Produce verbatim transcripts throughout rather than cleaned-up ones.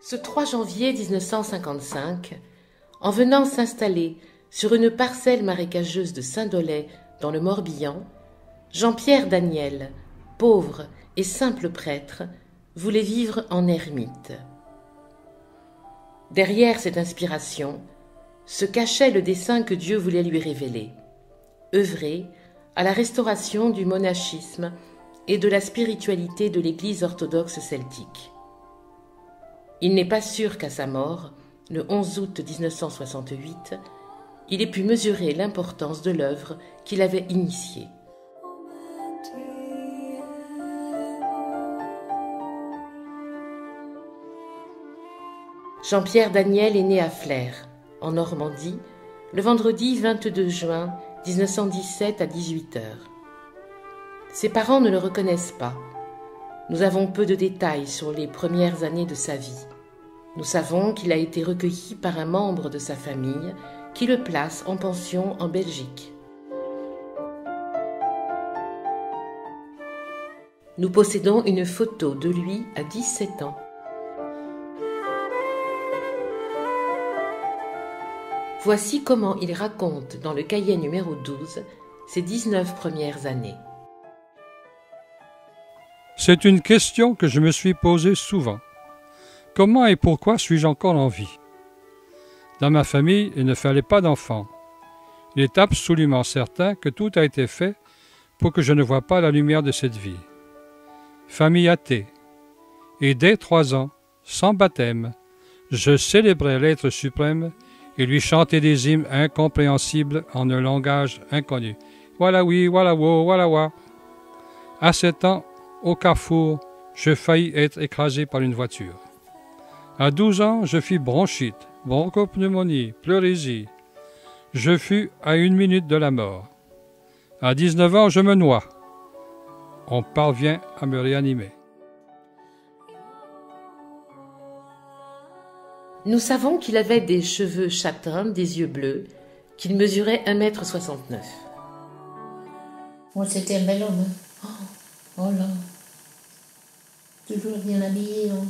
Ce trois janvier mille neuf cent cinquante-cinq, en venant s'installer sur une parcelle marécageuse de Saint-Dolay dans le Morbihan, Jean-Pierre Daniel, pauvre et simple prêtre, voulait vivre en ermite. Derrière cette inspiration se cachait le dessein que Dieu voulait lui révéler, œuvrer à la restauration du monachisme et de la spiritualité de l'Église orthodoxe celtique. Il n'est pas sûr qu'à sa mort, le onze août mille neuf cent soixante-huit, il ait pu mesurer l'importance de l'œuvre qu'il avait initiée. Jean-Pierre Daniel est né à Flers, en Normandie, le vendredi vingt-deux juin mille neuf cent dix-sept à dix-huit heures. Ses parents ne le reconnaissent pas. Nous avons peu de détails sur les premières années de sa vie. Nous savons qu'il a été recueilli par un membre de sa famille qui le place en pension en Belgique. Nous possédons une photo de lui à dix-sept ans. Voici comment il raconte dans le cahier numéro douze ses dix-neuf premières années. C'est une question que je me suis posée souvent. Comment et pourquoi suis-je encore en vie? Dans ma famille, il ne fallait pas d'enfants. Il est absolument certain que tout a été fait pour que je ne voie pas la lumière de cette vie. Famille athée. Et dès trois ans, sans baptême, je célébrais l'être suprême et lui chantais des hymnes incompréhensibles en un langage inconnu. Voilà oui, voilà wo, voilà wa. À sept ans, au carrefour, je faillis être écrasé par une voiture. À douze ans, je fis bronchite, bronchopneumonie, pleurésie. Je fus à une minute de la mort. À dix-neuf ans, je me noie. On parvient à me réanimer. Nous savons qu'il avait des cheveux châtains, des yeux bleus, qu'il mesurait un mètre soixante-neuf. Oh, c'était un bel homme. Oh, oh là. Toujours bien habillé. Oh.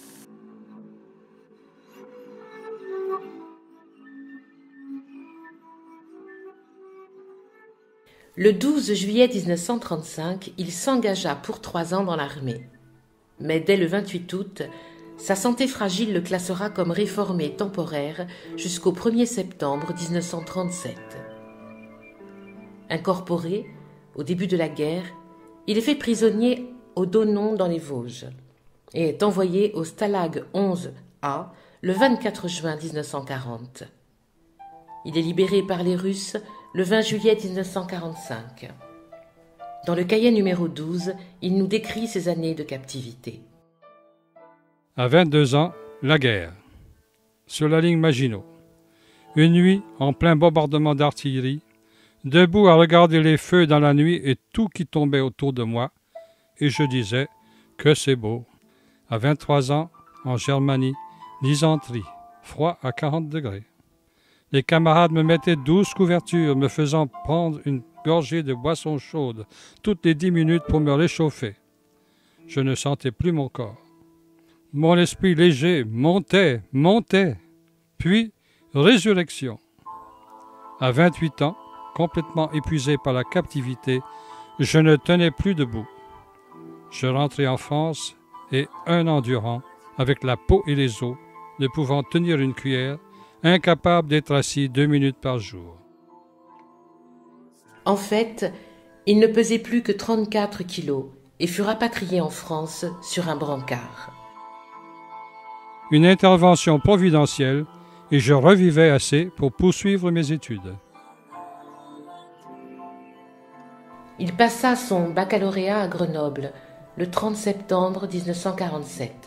Le douze juillet mille neuf cent trente-cinq, il s'engagea pour trois ans dans l'armée. Mais dès le vingt-huit août, sa santé fragile le classera comme réformé temporaire jusqu'au premier septembre mille neuf cent trente-sept. Incorporé, au début de la guerre, il est fait prisonnier au Donon dans les Vosges et est envoyé au Stalag onze A le vingt-quatre juin mille neuf cent quarante. Il est libéré par les Russes le vingt juillet mille neuf cent quarante-cinq. Dans le cahier numéro douze, il nous décrit ses années de captivité. À vingt-deux ans, la guerre. Sur la ligne Maginot. Une nuit, en plein bombardement d'artillerie, debout à regarder les feux dans la nuit et tout qui tombait autour de moi, et je disais que c'est beau. À vingt-trois ans, en Germanie, dysenterie, froid à quarante degrés. Les camarades me mettaient douze couvertures, me faisant prendre une gorgée de boisson chaude toutes les dix minutes pour me réchauffer. Je ne sentais plus mon corps. Mon esprit léger montait, montait. Puis, résurrection. À vingt-huit ans, complètement épuisé par la captivité, je ne tenais plus debout. Je rentrai en France et, un an durant, avec la peau et les os, ne pouvant tenir une cuillère, incapable d'être assis deux minutes par jour. En fait, il ne pesait plus que trente-quatre kilos et fut rapatrié en France sur un brancard. Une intervention providentielle et je revivais assez pour poursuivre mes études. Il passa son baccalauréat à Grenoble le trente septembre mille neuf cent quarante-sept.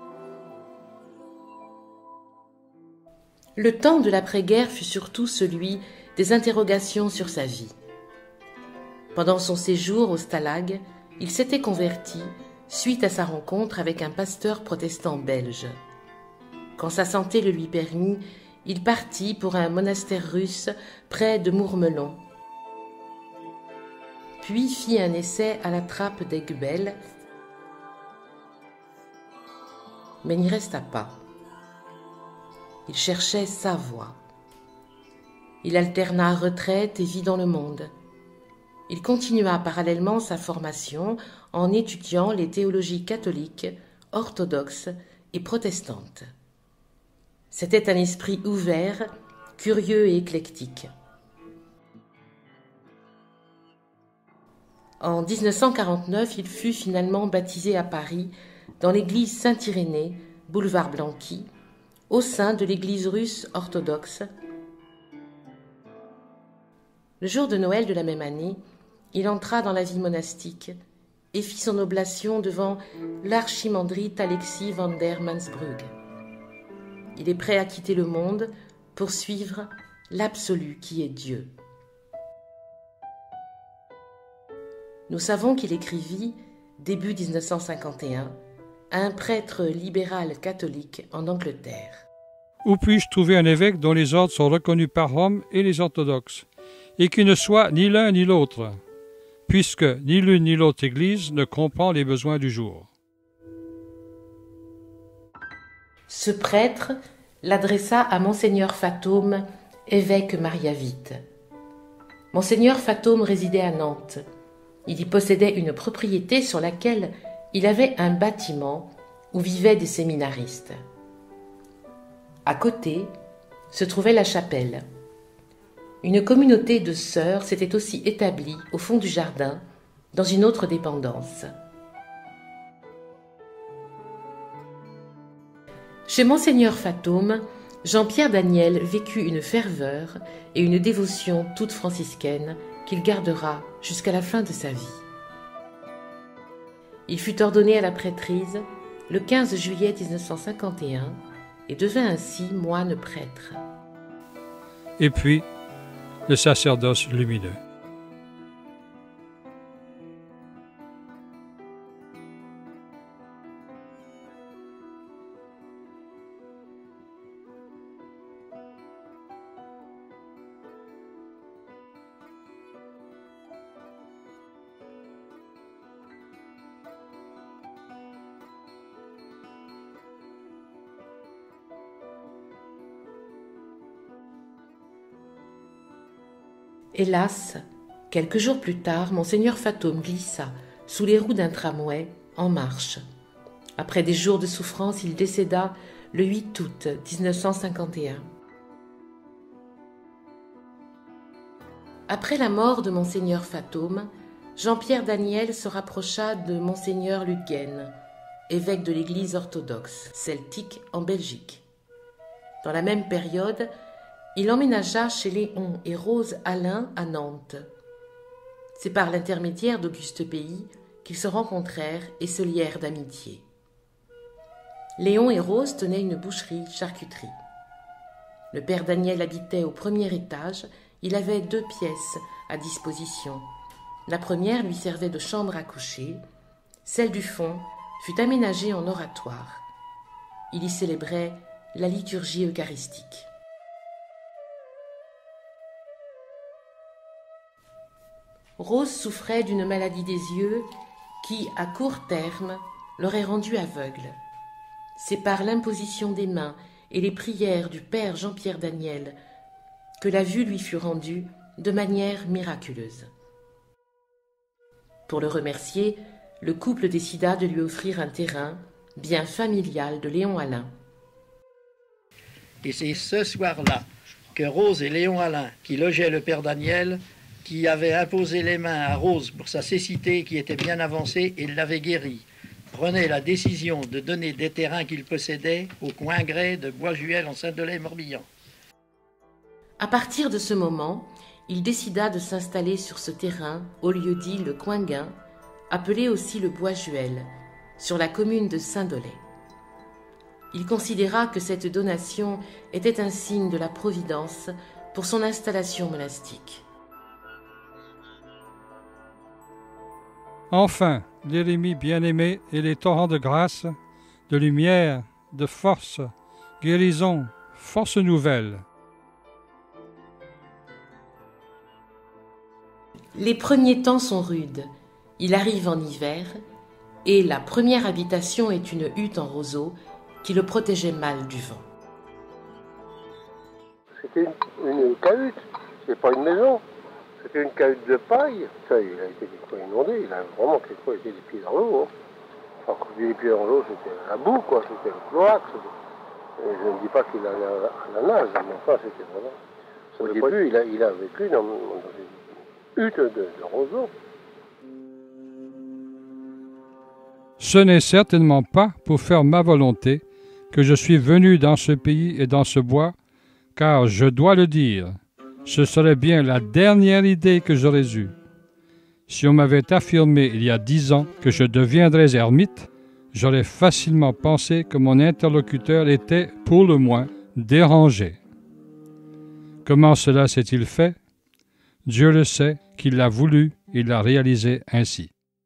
Le temps de l'après-guerre fut surtout celui des interrogations sur sa vie. Pendant son séjour au Stalag, il s'était converti suite à sa rencontre avec un pasteur protestant belge. Quand sa santé le lui permit, il partit pour un monastère russe près de Mourmelon. Puis fit un essai à la trappe d'Aiguebelle, mais n'y resta pas. Il cherchait sa voie. Il alterna retraite et vie dans le monde. Il continua parallèlement sa formation en étudiant les théologies catholiques, orthodoxes et protestantes. C'était un esprit ouvert, curieux et éclectique. En mille neuf cent quarante-neuf, il fut finalement baptisé à Paris, dans l'église Saint-Irénée, boulevard Blanqui, au sein de l'église russe orthodoxe. Le jour de Noël de la même année, il entra dans la vie monastique et fit son oblation devant l'archimandrite Alexis van der Mansbrug. Il est prêt à quitter le monde pour suivre l'absolu qui est Dieu. Nous savons qu'il écrivit, début mille neuf cent cinquante et un, à un prêtre libéral catholique en Angleterre. Où puis-je trouver un évêque dont les ordres sont reconnus par Rome et les orthodoxes, et qui ne soit ni l'un ni l'autre, puisque ni l'une ni l'autre Église ne comprend les besoins du jour. Ce prêtre l'adressa à Monseigneur Fatôme, évêque mariavite. Monseigneur Fatôme résidait à Nantes. Il y possédait une propriété sur laquelle il avait un bâtiment où vivaient des séminaristes. À côté se trouvait la chapelle. Une communauté de sœurs s'était aussi établie au fond du jardin, dans une autre dépendance. Chez Monseigneur Fatôme, Jean-Pierre Daniel vécut une ferveur et une dévotion toute franciscaine qu'il gardera jusqu'à la fin de sa vie. Il fut ordonné à la prêtrise le quinze juillet mille neuf cent cinquante et un et devint ainsi moine prêtre. Et puis, le sacerdoce lumineux. Hélas, quelques jours plus tard, Monseigneur Fatôme glissa sous les roues d'un tramway en marche. Après des jours de souffrance, il décéda le huit août mille neuf cent cinquante et un. Après la mort de Monseigneur Fatôme, Jean-Pierre Daniel se rapprocha de Monseigneur Lutgen, évêque de l'Église orthodoxe celtique en Belgique. Dans la même période, il emménagea chez Léon et Rose Alain à Nantes. C'est par l'intermédiaire d'Auguste Pays qu'ils se rencontrèrent et se lièrent d'amitié. Léon et Rose tenaient une boucherie-charcuterie. Le père Daniel habitait au premier étage, il avait deux pièces à disposition. La première lui servait de chambre à coucher, celle du fond fut aménagée en oratoire. Il y célébrait la liturgie eucharistique. Rose souffrait d'une maladie des yeux qui, à court terme, l'aurait rendue aveugle. C'est par l'imposition des mains et les prières du père Jean-Pierre Daniel que la vue lui fut rendue de manière miraculeuse. Pour le remercier, le couple décida de lui offrir un terrain, bien familial de Léon Alain. Et c'est ce soir-là que Rose et Léon Alain, qui logeaient le père Daniel, qui avait imposé les mains à Rose pour sa cécité qui était bien avancée et l'avait guérie, prenait la décision de donner des terrains qu'il possédait au coin gré de Bois-Juel en Saint-Dolay-Morbihan. À partir de ce moment, il décida de s'installer sur ce terrain au lieu dit le Coinguin, appelé aussi le Bois-Juel, sur la commune de Saint-Dolay. Il considéra que cette donation était un signe de la Providence pour son installation monastique. Enfin, l'Érémie bien-aimée et les torrents de grâce, de lumière, de force, guérison, force nouvelle. Les premiers temps sont rudes. Il arrive en hiver et la première habitation est une hutte en roseau qui le protégeait mal du vent. c'était une, une cahute, c'est pas une maison. C'était une cahute de paille. Ça, il a été quelquefois inondé, il a vraiment quelquefois été les pieds dans l'eau. Hein. Enfin, quand je dis les pieds dans l'eau, c'était la boue, quoi, c'était le cloaque. C'était... Je ne dis pas qu'il allait à la nage, mais enfin, c'était vraiment... Au début, il a, il a vécu dans, dans une hutte de, de roseaux. Ce n'est certainement pas pour faire ma volonté que je suis venu dans ce pays et dans ce bois, car je dois le dire, ce serait bien la dernière idée que j'aurais eue. Si on m'avait affirmé il y a dix ans que je deviendrais ermite, j'aurais facilement pensé que mon interlocuteur était, pour le moins, dérangé. Comment cela s'est-il fait? Dieu le sait, qu'il l'a voulu, il l'a réalisé ainsi.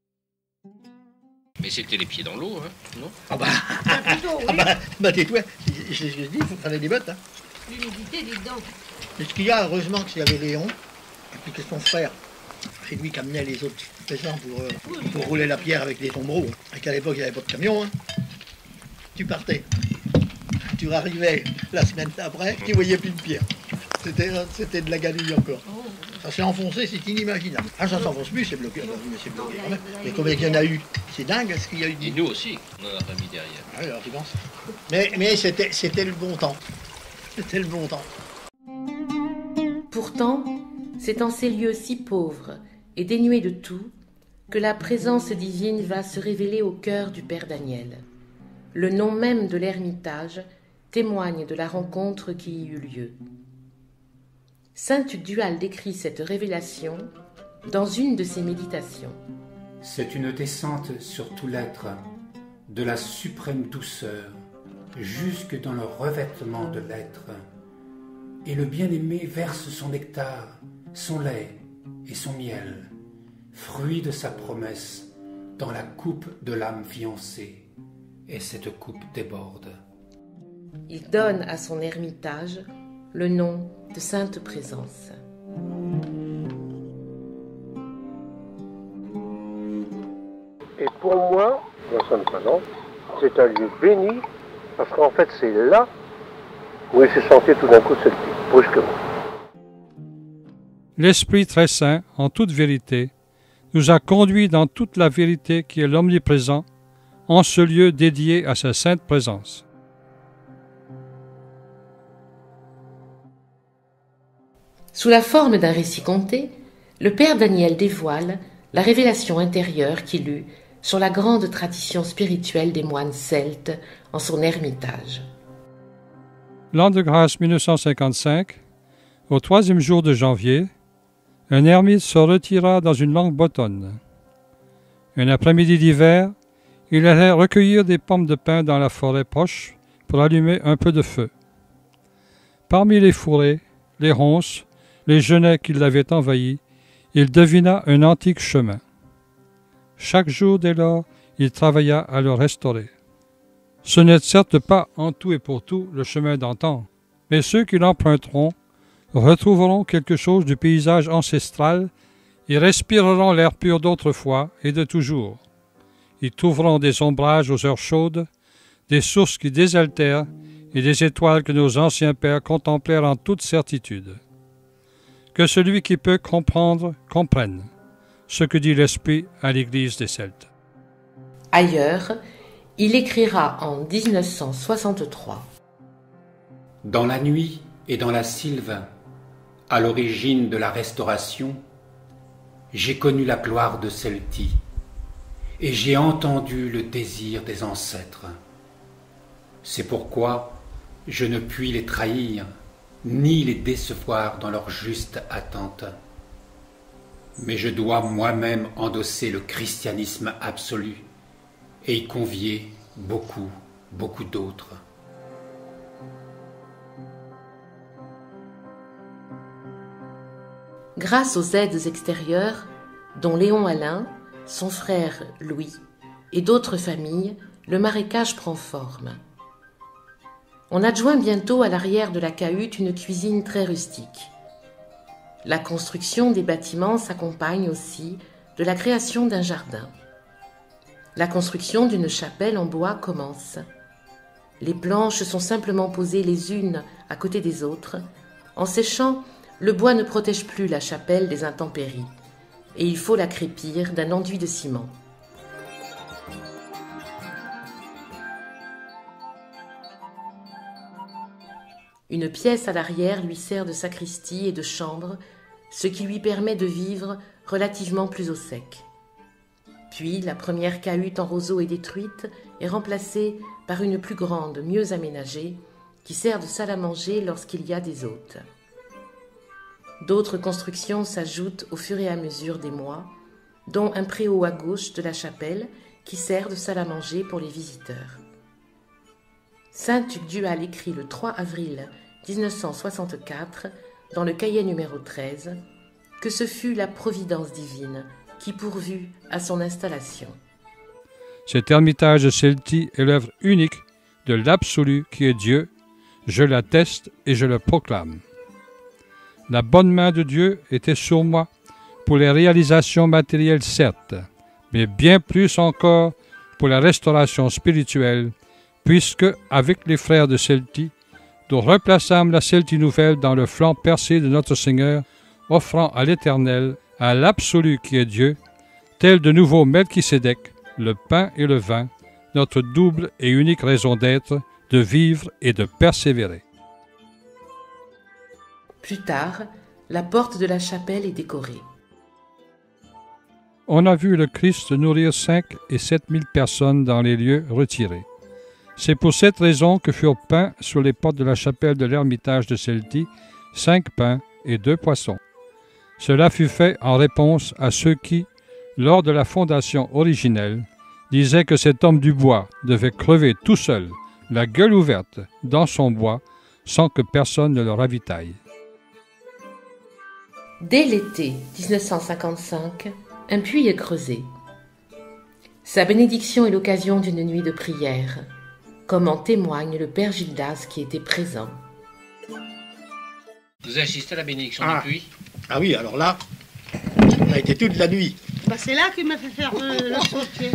Mais c'était les pieds dans l'eau, hein, non? Ah bah, ah bah, bah tais-toi, c'est ce que je dis, il faut faire des bottes. Hein. L'humidité des dents. Mais ce qu'il y a, heureusement qu'il y avait Léon, et puis que son frère, c'est lui qui amenait les autres paysans pour, euh, pour rouler la pierre avec des tombereaux. Et qu'à l'époque, il n'y avait pas de camion. Hein. Tu partais, tu arrivais la semaine d'après, tu voyais plus de pierre. C'était, c'était de la galouille encore. Ça s'est enfoncé, c'est inimaginable. Ah, ça s'enfonce plus, c'est bloqué. Mais c'est bloqué quand même. Mais combien il y en a eu? C'est dingue ce qu'il y a eu. Et nous aussi, on en a mis derrière. Ah, alors tu penses. Mais, mais c'était, c'était le bon temps. C'était le bon temps. Pourtant, c'est en ces lieux si pauvres et dénués de tout que la présence divine va se révéler au cœur du Père Daniel. Le nom même de l'ermitage témoigne de la rencontre qui y eut lieu. Saint Tugdual décrit cette révélation dans une de ses méditations. C'est une descente sur tout l'être, de la suprême douceur, jusque dans le revêtement de l'être. Et le bien-aimé verse son nectar, son lait et son miel, fruit de sa promesse, dans la coupe de l'âme fiancée. Et cette coupe déborde. Il donne à son ermitage le nom de Sainte Présence. Et pour moi, dans Sainte Présence, c'est un lieu béni, parce qu'en fait c'est là où il s'est senti tout d'un coup celtique, brusquement. L'Esprit très saint, en toute vérité, nous a conduits dans toute la vérité qui est l'omniprésent, en ce lieu dédié à sa sainte présence. Sous la forme d'un récit conté, le Père Daniel dévoile la révélation intérieure qu'il eut sur la grande tradition spirituelle des moines celtes en son ermitage. L'an de grâce mille neuf cent cinquante-cinq, au troisième jour de janvier, un ermite se retira dans une longue botonne. Un après-midi d'hiver, il allait recueillir des pommes de pin dans la forêt proche pour allumer un peu de feu. Parmi les fourrés, les ronces, les genêts qui l'avaient envahi, il devina un antique chemin. Chaque jour dès lors, il travailla à le restaurer. Ce n'est certes pas en tout et pour tout le chemin d'antan, mais ceux qui l'emprunteront retrouveront quelque chose du paysage ancestral et respireront l'air pur d'autrefois et de toujours. Ils trouveront des ombrages aux heures chaudes, des sources qui désaltèrent et des étoiles que nos anciens pères contemplèrent en toute certitude. Que celui qui peut comprendre, comprenne ce que dit l'Esprit à l'Église des Celtes. Ailleurs, il écrira en dix-neuf cent soixante-trois. Dans la nuit et dans la sylve, à l'origine de la restauration, j'ai connu la gloire de Celtie, et j'ai entendu le désir des ancêtres. C'est pourquoi je ne puis les trahir, ni les décevoir dans leur juste attente. Mais je dois moi-même endosser le christianisme absolu et y convier beaucoup, beaucoup d'autres. Grâce aux aides extérieures, dont Léon Alain, son frère Louis et d'autres familles, le marécage prend forme. On adjoint bientôt à l'arrière de la cahute une cuisine très rustique. La construction des bâtiments s'accompagne aussi de la création d'un jardin. La construction d'une chapelle en bois commence. Les planches sont simplement posées les unes à côté des autres, En séchant, le bois ne protège plus la chapelle des intempéries, et il faut la crépir d'un enduit de ciment. Une pièce à l'arrière lui sert de sacristie et de chambre, ce qui lui permet de vivre relativement plus au sec. Puis la première cahute en roseau est détruite et remplacée par une plus grande, mieux aménagée, qui sert de salle à manger lorsqu'il y a des hôtes. D'autres constructions s'ajoutent au fur et à mesure des mois, dont un préau à gauche de la chapelle qui sert de salle à manger pour les visiteurs. Saint Tugdual écrit le trois avril mille neuf cent soixante-quatre, dans le cahier numéro treize, que ce fut la providence divine qui pourvut à son installation. Cet ermitage de Celti est l'œuvre unique de l'absolu qui est Dieu. Je l'atteste et je le proclame. La bonne main de Dieu était sur moi pour les réalisations matérielles, certes, mais bien plus encore pour la restauration spirituelle, puisque, avec les frères de Celti, nous replaçâmes la Celti nouvelle dans le flanc percé de notre Seigneur, offrant à l'Éternel, à l'absolu qui est Dieu, tel de nouveau Melchisédek, le pain et le vin, notre double et unique raison d'être, de vivre et de persévérer. Plus tard, la porte de la chapelle est décorée. On a vu le Christ nourrir cinq et sept mille personnes dans les lieux retirés. C'est pour cette raison que furent peints sur les portes de la chapelle de l'ermitage de Celti cinq pains et deux poissons. Cela fut fait en réponse à ceux qui, lors de la fondation originelle, disaient que cet homme du bois devait crever tout seul, la gueule ouverte, dans son bois, sans que personne ne le ravitaille. Dès l'été mille neuf cent cinquante-cinq, un puits est creusé. Sa bénédiction est l'occasion d'une nuit de prière, comme en témoigne le père Gildas qui était présent. Vous assistez à la bénédiction Ah. du puits? Ah oui, alors là, on a été toute la nuit. Bah, c'est là qu'il m'a fait faire le, le sautier.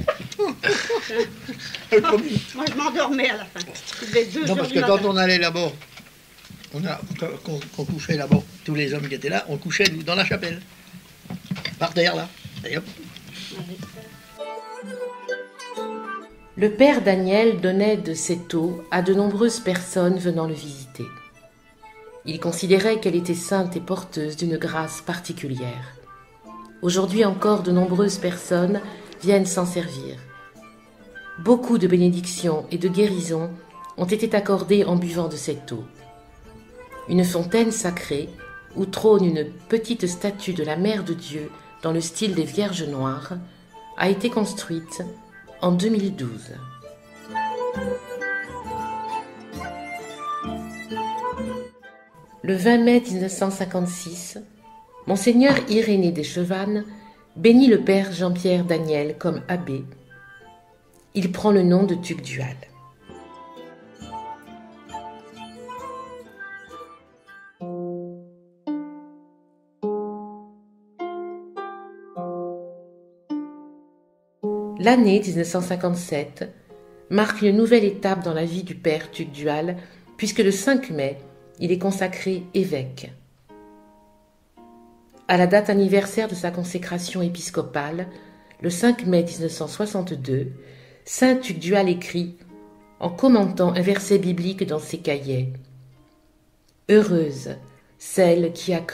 Moi, je m'endormais à la fin. Il devait être deux Non, heures parce du que quand matin. on allait là-bas, on a, qu'on, qu'on couchait là-bas, tous les hommes qui étaient là, on couchait nous, dans la chapelle. Par terre, là. Et hop. Le père Daniel donnait de cette eau à de nombreuses personnes venant le visiter. Il considérait qu'elle était sainte et porteuse d'une grâce particulière. Aujourd'hui encore, de nombreuses personnes viennent s'en servir. Beaucoup de bénédictions et de guérisons ont été accordées en buvant de cette eau. Une fontaine sacrée, où trône une petite statue de la Mère de Dieu dans le style des Vierges Noires, a été construite en deux mille douze. Le vingt mai mille neuf cent cinquante-six, Monseigneur Irénée des Chevannes bénit le père Jean-Pierre Daniel comme abbé. Il prend le nom de Tugdual. L'année mille neuf cent cinquante-sept marque une nouvelle étape dans la vie du père Tugdual, puisque le cinq mai, il est consacré évêque. À la date anniversaire de sa consécration épiscopale, le cinq mai mille neuf cent soixante-deux, saint Tugdual écrit, en commentant un verset biblique dans ses cahiers, « Heureuse celle qui a cru ».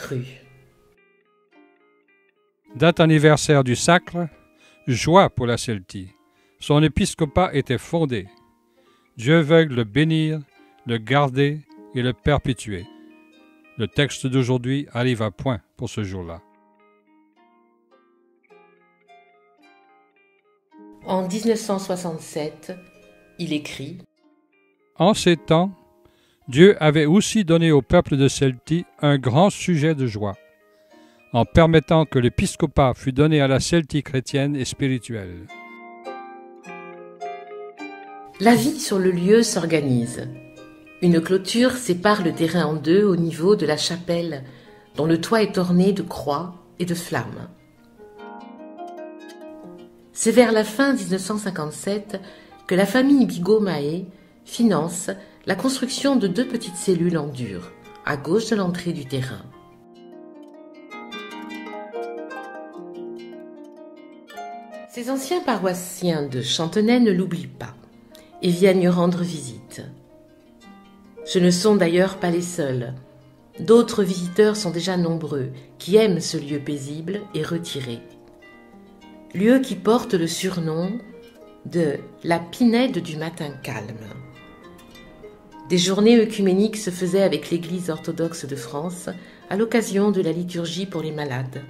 Date anniversaire du sacre, joie pour la Celti. Son épiscopat était fondé. Dieu veuille le bénir, le garder et le perpétuer. Le texte d'aujourd'hui arrive à point pour ce jour-là. En mille neuf cent soixante-sept, il écrit « En ces temps, Dieu avait aussi donné au peuple de Celti un grand sujet de joie, en permettant que l'épiscopat fût donné à la Celti chrétienne et spirituelle. » La vie sur le lieu s'organise. Une clôture sépare le terrain en deux au niveau de la chapelle, dont le toit est orné de croix et de flammes. C'est vers la fin mille neuf cent cinquante-sept que la famille Bigot-Mahé finance la construction de deux petites cellules en dur, à gauche de l'entrée du terrain. Ces anciens paroissiens de Chantenay ne l'oublient pas et viennent lui rendre visite. Ce ne sont d'ailleurs pas les seuls. D'autres visiteurs sont déjà nombreux, qui aiment ce lieu paisible et retiré. Lieu qui porte le surnom de la Pinède du matin calme. Des journées œcuméniques se faisaient avec l'Église orthodoxe de France à l'occasion de la liturgie pour les malades.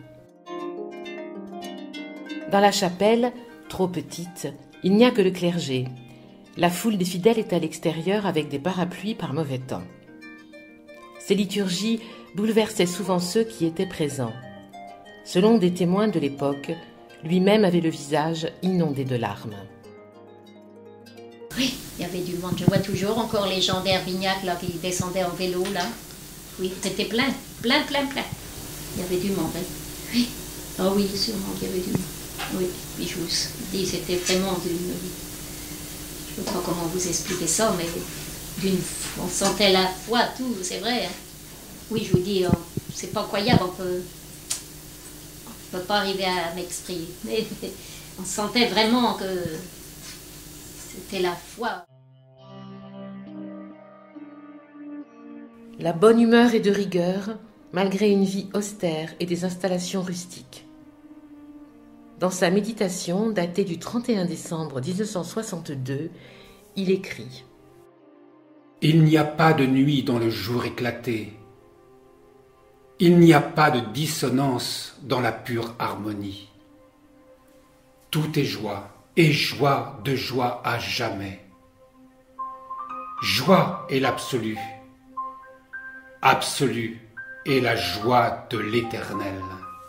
Dans la chapelle, trop petite, il n'y a que le clergé. La foule des fidèles est à l'extérieur avec des parapluies par mauvais temps. Ces liturgies bouleversaient souvent ceux qui étaient présents. Selon des témoins de l'époque, lui-même avait le visage inondé de larmes. Oui, il y avait du monde. Je vois toujours encore les gens d'Herbignac là, qui descendaient en vélo là. Oui, c'était plein, plein, plein, plein. Il y avait du monde. Hein. Oui, ah oui, sûrement qu'il y avait du monde. Oui, puis je vous dis, c'était vraiment d'une... Je ne sais pas comment vous expliquer ça, mais d'une... on sentait la foi, tout, c'est vrai. Hein. Oui, je vous dis, on... c'est pas croyable, on peut... on peut pas arriver à m'exprimer. Mais on sentait vraiment que c'était la foi. La bonne humeur est de rigueur, malgré une vie austère et des installations rustiques. Dans sa méditation datée du trente et un décembre mille neuf cent soixante-deux, il écrit « Il n'y a pas de nuit dans le jour éclaté. Il n'y a pas de dissonance dans la pure harmonie. Tout est joie, et joie de joie à jamais. Joie est l'absolu. Absolu est la joie de l'éternel. »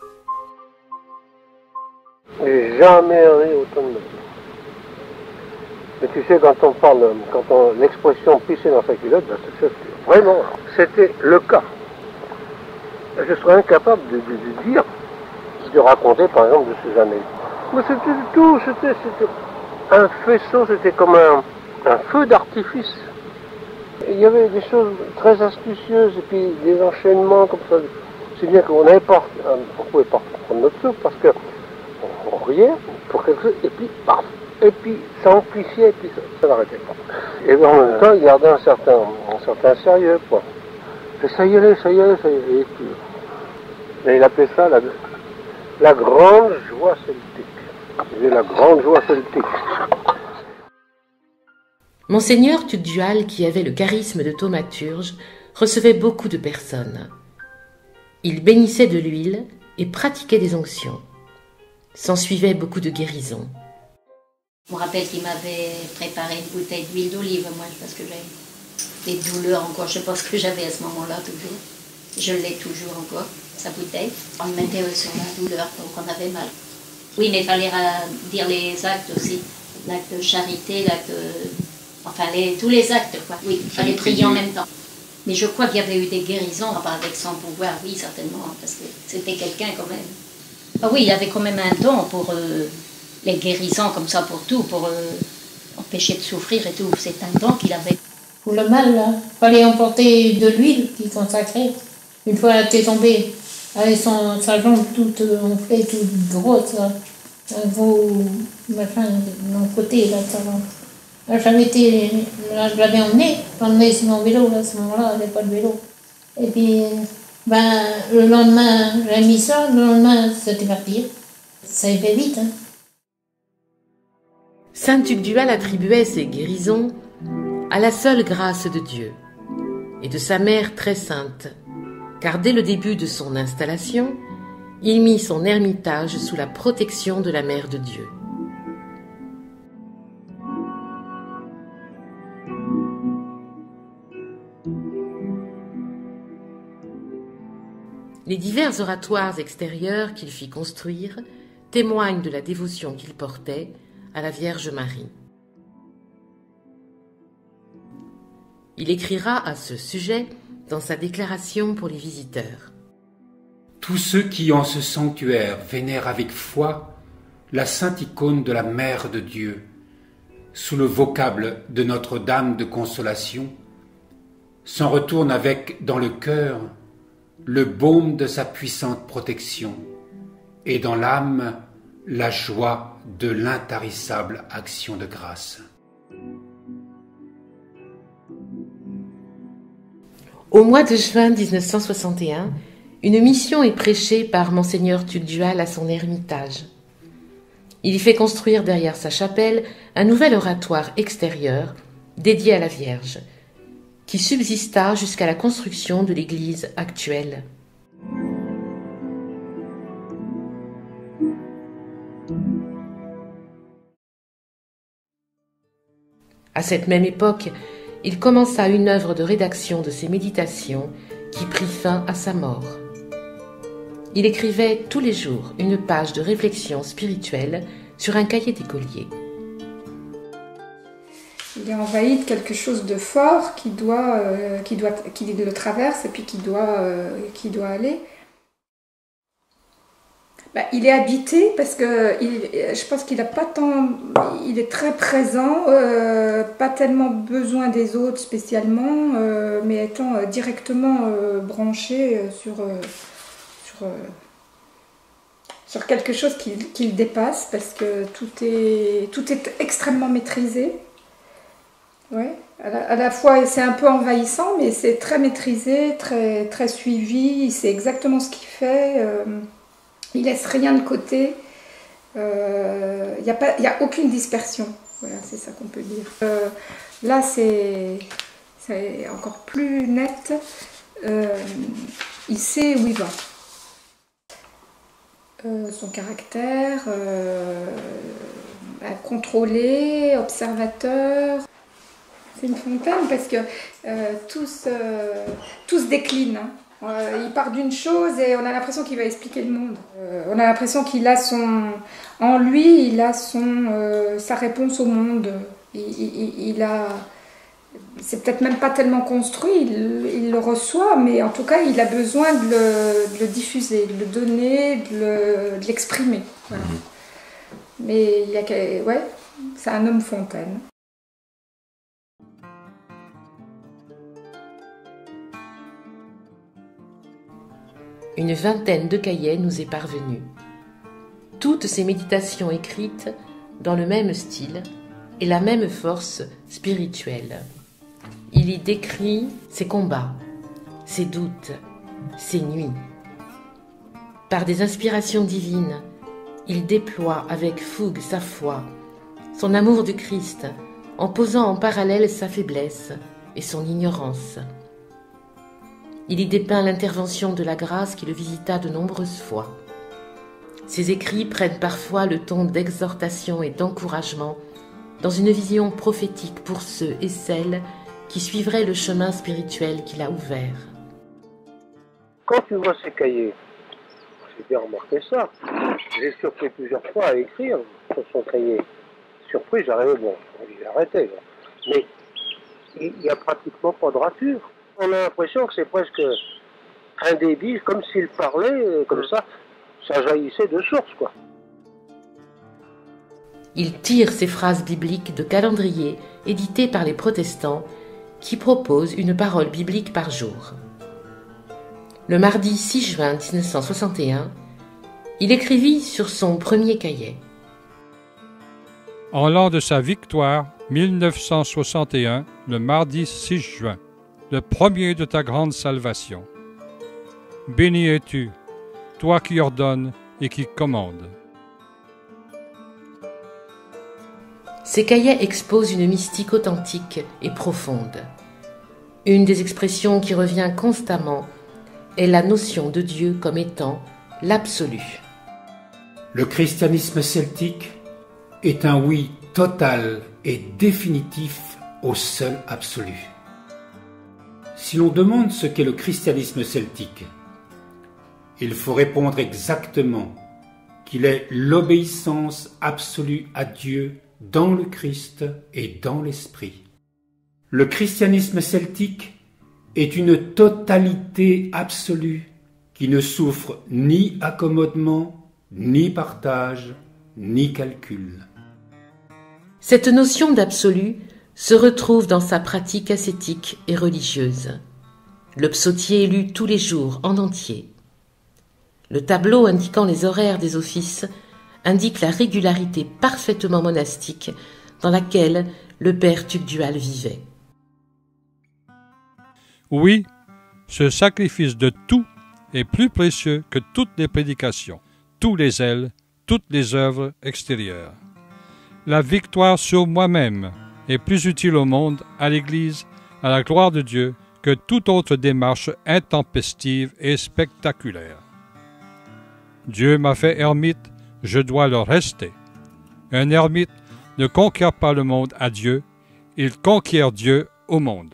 J'ai jamais ri autant de ma vie. Mais tu sais, quand on parle, quand on, l'expression pisser dans sa culotte, ben c'est, vraiment, c'était le cas. Je serais incapable de, de, de dire, de raconter par exemple de ces années. Mais c'était du tout, c'était, c'était un faisceau, c'était comme un, un feu d'artifice. Il y avait des choses très astucieuses et puis des enchaînements comme ça. C'est bien qu'on n'avait pas, on ne pouvait pas prendre notre souffle parce que on riait pour quelque chose, et puis paf, et puis ça amplifiait, et puis ça, ça n'arrêtait pas. Et en même temps, il gardait un certain, un certain sérieux, quoi. Et ça y allait, ça y allait, ça y allait. Et, puis, et il appelait ça la, la grande joie celtique. Il la grande joie celtique. Monseigneur Tugdual, qui avait le charisme de thaumaturge, recevait beaucoup de personnes. Il bénissait de l'huile et pratiquait des onctions. S'ensuivait beaucoup de guérisons. Je me rappelle qu'il m'avait préparé une bouteille d'huile d'olive, moi, parce que j'avais des douleurs encore. Je ne sais pas ce que j'avais à ce moment-là, toujours. Je l'ai toujours encore, sa bouteille. On me mettait sur la douleur, donc on avait mal. Oui, mais il fallait dire les actes aussi. L'acte de charité, l'acte... Enfin, les, tous les actes, quoi. Oui, il fallait prier en même temps. Mais je crois qu'il y avait eu des guérisons, enfin, avec son pouvoir, oui, certainement, parce que c'était quelqu'un quand même. Ah oui, il avait quand même un don pour euh, les guérisons comme ça, pour tout, pour euh, empêcher de souffrir et tout. C'est un don qu'il avait. Pour le mal, là, il fallait emporter de l'huile qui consacrait. Une fois elle était tombée, avec son, sa jambe toute enflée, toute grosse, là, un gros machin de mon côté, là, sa jambe. Là, j'avais été, là, je l'avais emmenée, j'emmenais sur mon vélo, là, à ce moment-là, il n'y avait pas de vélo. Et puis, ben, le lendemain, j'ai mis ça, le lendemain, c'était parti. Ça a été vite, hein. Saint Tugdual attribuait ses guérisons à la seule grâce de Dieu et de sa mère très sainte, car dès le début de son installation, il mit son ermitage sous la protection de la Mère de Dieu. Les divers oratoires extérieurs qu'il fit construire témoignent de la dévotion qu'il portait à la Vierge Marie. Il écrira à ce sujet dans sa déclaration pour les visiteurs. Tous ceux qui en ce sanctuaire vénèrent avec foi la sainte icône de la Mère de Dieu, sous le vocable de Notre-Dame de Consolation, s'en retourne avec, dans le cœur, le baume de sa puissante protection, et dans l'âme, la joie de l'intarissable action de grâce. Au mois de juin mille neuf cent soixante et un, une mission est prêchée par Monseigneur Tugdual à son ermitage. Il y fait construire derrière sa chapelle un nouvel oratoire extérieur dédié à la Vierge, qui subsista jusqu'à la construction de l'église actuelle. À cette même époque, il commença une œuvre de rédaction de ses méditations qui prit fin à sa mort. Il écrivait tous les jours une page de réflexion spirituelle sur un cahier d'écolier. Il est envahi de quelque chose de fort qui, doit, euh, qui, doit, qui le traverse et puis qui doit, euh, qui doit aller. Bah, il est habité parce que il, je pense qu'il a pas tant, il est très présent, euh, pas tellement besoin des autres spécialement, euh, mais étant euh, directement euh, branché euh, sur, euh, sur, euh, sur quelque chose qui, qui le dépasse parce que tout est, tout est extrêmement maîtrisé. Ouais, à la, à la fois c'est un peu envahissant, mais c'est très maîtrisé, très, très suivi, il sait exactement ce qu'il fait. Euh, Il laisse rien de côté, il euh, n'y a, a aucune dispersion, voilà, c'est ça qu'on peut dire. Euh, là, c'est encore plus net, euh, il sait où il va. Euh, son caractère, euh, contrôlé, observateur. C'est une fontaine parce que euh, tout, se, tout se décline. Hein. Euh, il part d'une chose et on a l'impression qu'il va expliquer le monde. Euh, on a l'impression qu'il a son, en lui, il a son, euh, sa réponse au monde. Il, il, il a, c'est peut-être même pas tellement construit, il, il le reçoit, mais en tout cas, il a besoin de le, de le diffuser, de le donner, de l'exprimer. Voilà. Mais il y a, ouais, c'est un homme fontaine. Une vingtaine de cahiers nous est parvenue. Toutes ces méditations écrites dans le même style et la même force spirituelle. Il y décrit ses combats, ses doutes, ses nuits. Par des inspirations divines, il déploie avec fougue sa foi, son amour du Christ, en posant en parallèle sa faiblesse et son ignorance. Il y dépeint l'intervention de la grâce qui le visita de nombreuses fois. Ses écrits prennent parfois le ton d'exhortation et d'encouragement dans une vision prophétique pour ceux et celles qui suivraient le chemin spirituel qu'il a ouvert. Quand tu vois ces cahiers, j'ai bien remarqué ça. J'ai surpris plusieurs fois à écrire sur son cahier. Surpris, j'arrivais, bon, j'ai arrêté. Mais il n'y a pratiquement pas de rature. On a l'impression que c'est presque un débit, comme s'il parlait, comme ça, ça jaillissait de source, quoi. Il tire ses phrases bibliques de calendriers édités par les protestants qui proposent une parole biblique par jour. Le mardi six juin mille neuf cent soixante et un, il écrivit sur son premier cahier. En l'an de sa victoire, mille neuf cent soixante et un, le mardi six juin, le premier de ta grande salvation. Béni es-tu, toi qui ordonnes et qui commandes. Ces cahiers exposent une mystique authentique et profonde. Une des expressions qui revient constamment est la notion de Dieu comme étant l'absolu. Le christianisme celtique est un oui total et définitif au seul absolu. Si l'on demande ce qu'est le christianisme celtique, il faut répondre exactement qu'il est l'obéissance absolue à Dieu dans le Christ et dans l'Esprit. Le christianisme celtique est une totalité absolue qui ne souffre ni accommodement, ni partage, ni calcul. Cette notion d'absolu se retrouve dans sa pratique ascétique et religieuse. Le psautier est lu tous les jours en entier. Le tableau indiquant les horaires des offices indique la régularité parfaitement monastique dans laquelle le père Tugdual vivait. Oui, ce sacrifice de tout est plus précieux que toutes les prédications, tous les zèles, toutes les œuvres extérieures. La victoire sur moi-même est plus utile au monde, à l'Église, à la gloire de Dieu, que toute autre démarche intempestive et spectaculaire. Dieu m'a fait ermite, je dois le rester. Un ermite ne conquiert pas le monde à Dieu, il conquiert Dieu au monde.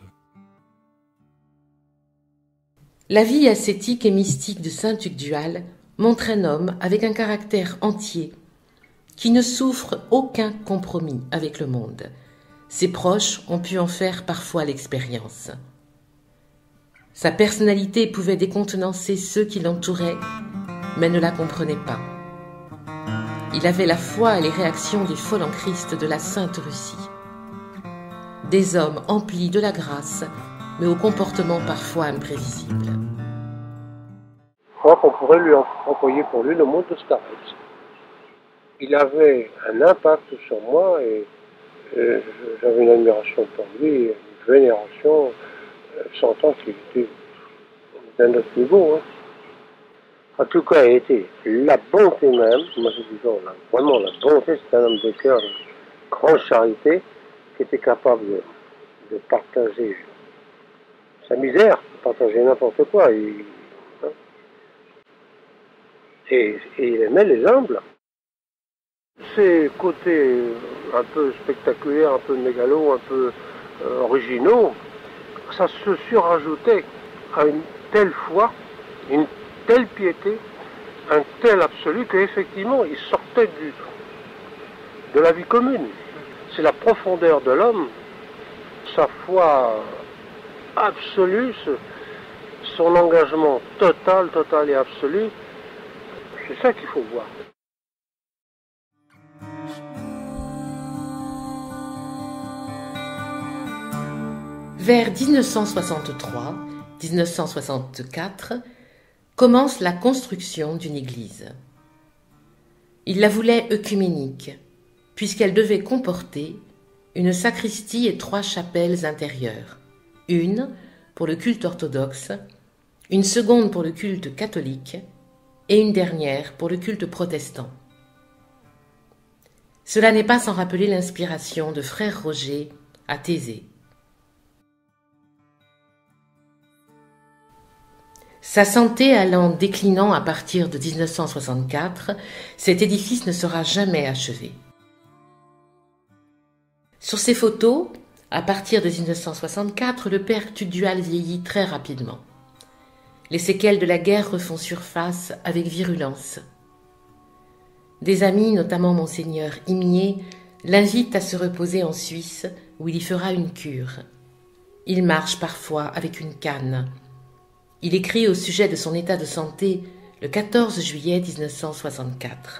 La vie ascétique et mystique de saint Tugdual montre un homme avec un caractère entier, qui ne souffre aucun compromis avec le monde. Ses proches ont pu en faire parfois l'expérience. Sa personnalité pouvait décontenancer ceux qui l'entouraient, mais ne la comprenaient pas. Il avait la foi et les réactions des folles en Christ de la Sainte Russie. Des hommes emplis de la grâce, mais au comportement parfois imprévisible. Je crois qu'on pourrait lui employer pour lui le mot de Starets. Il avait un impact sur moi et, et j'avais une admiration pour lui, une vénération, sentant qu'il était d'un autre niveau. Hein. En tout cas, il était la bonté même, moi je dis non, vraiment la bonté, c'est un homme de cœur, de grande charité, qui était capable de, de partager sa misère, de partager n'importe quoi. Et, hein. et, et il aimait les humbles. Ces côtés un peu spectaculaires, un peu mégalos, un peu euh, originaux, ça se surajoutait à une telle foi, une telle piété, un tel absolu qu'effectivement il sortait du, de la vie commune. C'est la profondeur de l'homme, sa foi absolue, son engagement total, total et absolu. C'est ça qu'il faut voir. Vers dix-neuf cent soixante-trois à dix-neuf cent soixante-quatre, commence la construction d'une église. Il la voulait œcuménique, puisqu'elle devait comporter une sacristie et trois chapelles intérieures, une pour le culte orthodoxe, une seconde pour le culte catholique et une dernière pour le culte protestant. Cela n'est pas sans rappeler l'inspiration de frère Roger à Thésée. Sa santé allant déclinant à partir de dix-neuf cent soixante-quatre, cet édifice ne sera jamais achevé. Sur ces photos, à partir de dix-neuf cent soixante-quatre, le père Tugdual vieillit très rapidement. Les séquelles de la guerre refont surface avec virulence. Des amis, notamment monseigneur Imier, l'invitent à se reposer en Suisse, où il y fera une cure. Il marche parfois avec une canne. Il écrit au sujet de son état de santé le quatorze juillet dix-neuf cent soixante-quatre.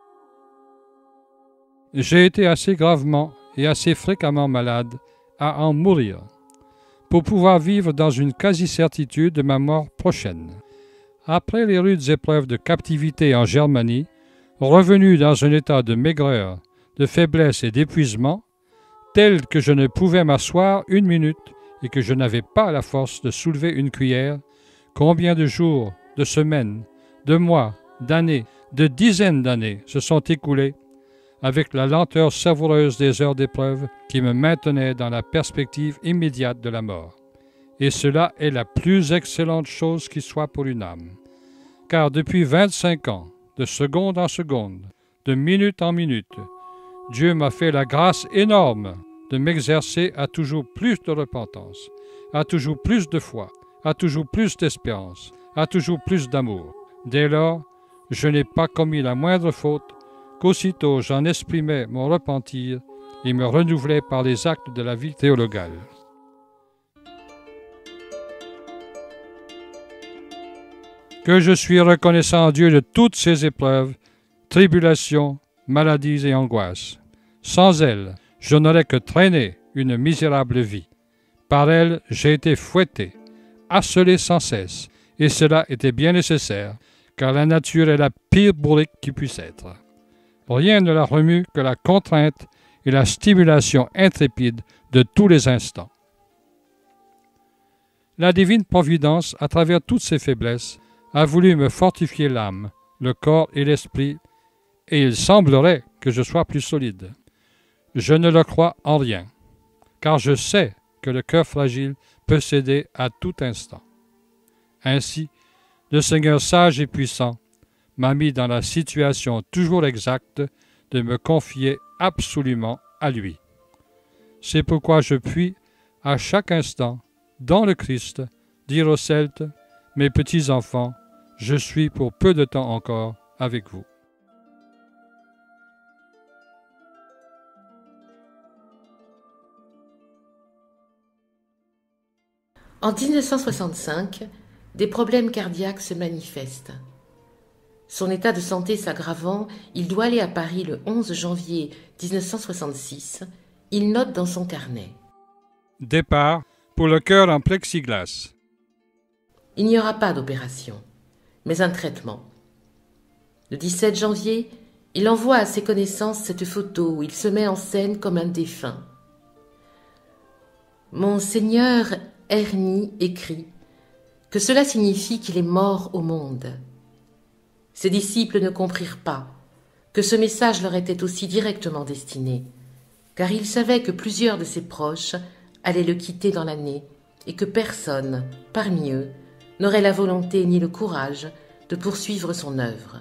J'ai été assez gravement et assez fréquemment malade à en mourir, pour pouvoir vivre dans une quasi-certitude de ma mort prochaine. Après les rudes épreuves de captivité en Germanie, revenu dans un état de maigreur, de faiblesse et d'épuisement, tel que je ne pouvais m'asseoir une minute et que je n'avais pas la force de soulever une cuillère, combien de jours, de semaines, de mois, d'années, de dizaines d'années se sont écoulés avec la lenteur savoureuse des heures d'épreuve qui me maintenaient dans la perspective immédiate de la mort. Et cela est la plus excellente chose qui soit pour une âme. Car depuis vingt-cinq ans, de seconde en seconde, de minute en minute, Dieu m'a fait la grâce énorme de m'exercer à toujours plus de repentance, à toujours plus de foi, à toujours plus d'espérance, à toujours plus d'amour. Dès lors, je n'ai pas commis la moindre faute, qu'aussitôt j'en exprimais mon repentir et me renouvelais par les actes de la vie théologale. Que je suis reconnaissant à Dieu de toutes ces épreuves, tribulations, maladies et angoisses. Sans elles, je n'aurais que traîné une misérable vie. Par elle, j'ai été fouetté, harcelé sans cesse, et cela était bien nécessaire, car la nature est la pire bourrique qui puisse être. Rien ne la remue que la contrainte et la stimulation intrépide de tous les instants. La divine providence, à travers toutes ses faiblesses, a voulu me fortifier l'âme, le corps et l'esprit, et il semblerait que je sois plus solide. Je ne le crois en rien, car je sais que le cœur fragile peut céder à tout instant. Ainsi, le Seigneur sage et puissant m'a mis dans la situation toujours exacte de me confier absolument à lui. C'est pourquoi je puis, à chaque instant, dans le Christ, dire aux Celtes, mes petits enfants, je suis pour peu de temps encore avec vous. En dix-neuf cent soixante-cinq, des problèmes cardiaques se manifestent. Son état de santé s'aggravant, il doit aller à Paris le onze janvier dix-neuf cent soixante-six. Il note dans son carnet. Départ pour le cœur en plexiglas. Il n'y aura pas d'opération, mais un traitement. Le dix-sept janvier, il envoie à ses connaissances cette photo où il se met en scène comme un défunt. Monseigneur Herny écrit que cela signifie qu'il est mort au monde. Ses disciples ne comprirent pas que ce message leur était aussi directement destiné, car ils savaient que plusieurs de ses proches allaient le quitter dans l'année et que personne, parmi eux, n'aurait la volonté ni le courage de poursuivre son œuvre.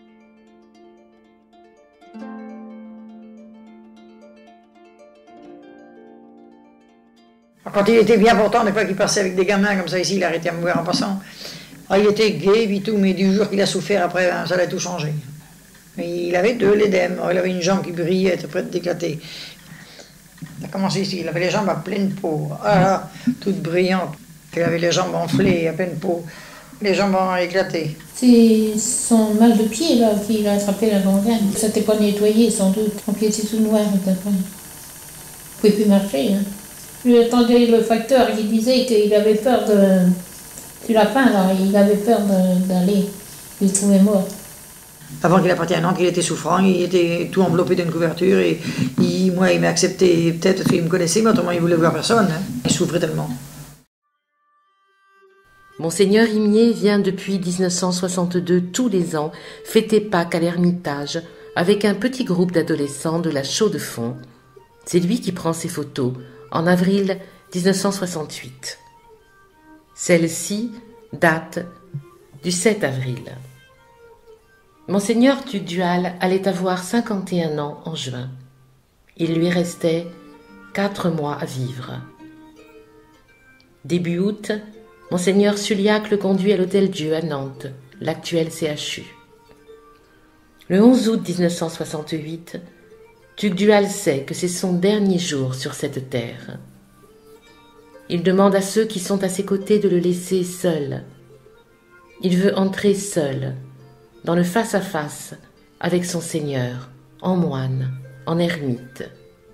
Quand il était bien portant, des fois qu'il passait avec des gamins comme ça ici, il arrêtait à me voir en passant. Ah, il était gai et tout, mais du jour qu'il a souffert, après, ça allait tout changer. Mais il avait de l'édème, il avait une jambe qui brillait, était prête d'éclater. Il a commencé ici, il avait les jambes à pleine peau, ah là, toutes brillantes. Il avait les jambes enflées, à pleine peau, les jambes ont éclaté. C'est son mal de pied là qu'il a attrapé la gangrène. Ça n'était pas nettoyé sans doute. Son pied était tout noir. Il ne pouvait plus marcher. Hein. Je lui attendais le facteur qui disait qu'il avait peur de... Du lapin là, il avait peur d'aller. Il le trouvait mort. Avant qu'il appartienne à Nantes, il était souffrant, il était tout enveloppé d'une couverture et il, moi il m'a accepté peut-être parce qu'il me connaissait, mais autrement il voulait voir personne. Hein. Il souffrait tellement. Monseigneur Imier vient depuis dix-neuf cent soixante-deux tous les ans fêter Pâques à l'Ermitage avec un petit groupe d'adolescents de la Chaux-de-Fonds. C'est lui qui prend ses photos en avril dix-neuf cent soixante-huit. Celle-ci date du sept avril. Monseigneur Tugdual allait avoir cinquante et un ans en juin. Il lui restait quatre mois à vivre. Début août, Monseigneur Suliac le conduit à l'Hôtel-Dieu à Nantes, l'actuel C H U. Le onze août dix-neuf cent soixante-huit, Tugdual sait que c'est son dernier jour sur cette terre. Il demande à ceux qui sont à ses côtés de le laisser seul. Il veut entrer seul, dans le face-à-face avec son Seigneur, en moine, en ermite.